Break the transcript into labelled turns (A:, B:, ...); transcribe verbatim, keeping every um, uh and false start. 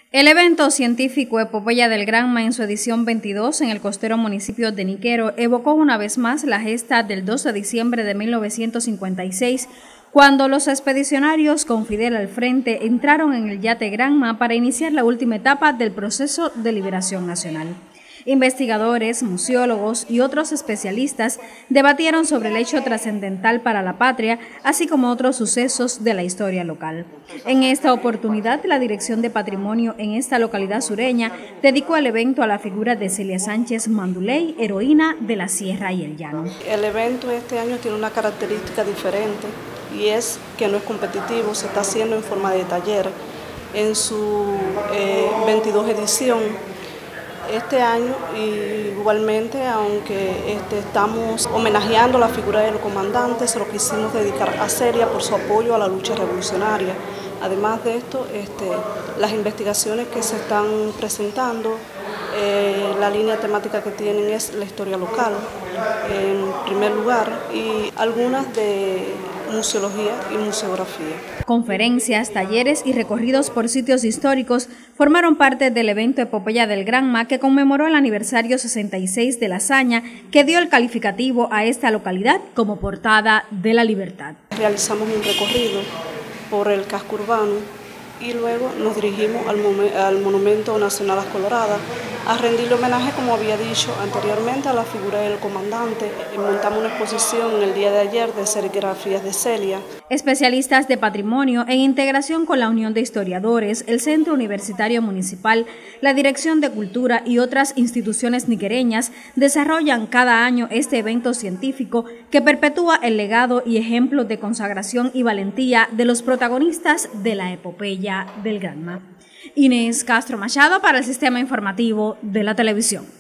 A: El evento científico Epopeya del Granma en su edición veintidós en el costero municipio de Niquero evocó una vez más la gesta del dos de diciembre de mil novecientos cincuenta y seis, cuando los expedicionarios con Fidel al frente entraron en el yate Granma para iniciar la última etapa del proceso de liberación nacional. Investigadores, museólogos y otros especialistas debatieron sobre el hecho trascendental para la patria, así como otros sucesos de la historia local. En esta oportunidad, la Dirección de Patrimonio en esta localidad sureña dedicó el evento a la figura de Celia Sánchez Manduley, heroína de la Sierra y el Llano.
B: El evento este año tiene una característica diferente y es que no es competitivo, se está haciendo en forma de taller. En su eh, veintidós edición, este año igualmente, aunque este, estamos homenajeando la figura del comandante, se lo quisimos dedicar a Celia por su apoyo a la lucha revolucionaria. Además de esto, este, las investigaciones que se están presentando, eh, la línea temática que tienen es la historia local, en primer lugar, y algunas de museología y museografía.
A: Conferencias, talleres y recorridos por sitios históricos formaron parte del evento Epopeya del Granma, que conmemoró el aniversario sesenta y seis de la hazaña, que dio el calificativo a esta localidad como portada de la libertad.
B: Realizamos un recorrido por el casco urbano y luego nos dirigimos al, al Monumento Nacional Las Coloradas a rendirle homenaje, como había dicho anteriormente, a la figura del comandante. Montamos una exposición en el día de ayer de serigrafías de Celia.
A: Especialistas de patrimonio, en integración con la Unión de Historiadores, el Centro Universitario Municipal, la Dirección de Cultura y otras instituciones niquereñas, desarrollan cada año este evento científico que perpetúa el legado y ejemplo de consagración y valentía de los protagonistas de la Epopeya del Granma. Inés Castro Machado para el Sistema Informativo de la Televisión.